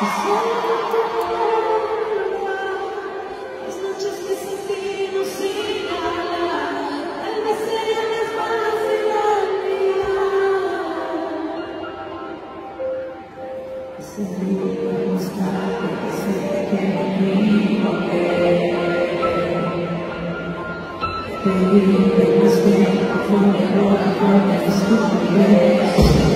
Las noches que sentimos sin hablar, tal vez sean las más de la vida. Sentimos tarde, sé que me equivoqué. Te vi, me gusté, fue un error, fue una estupidez.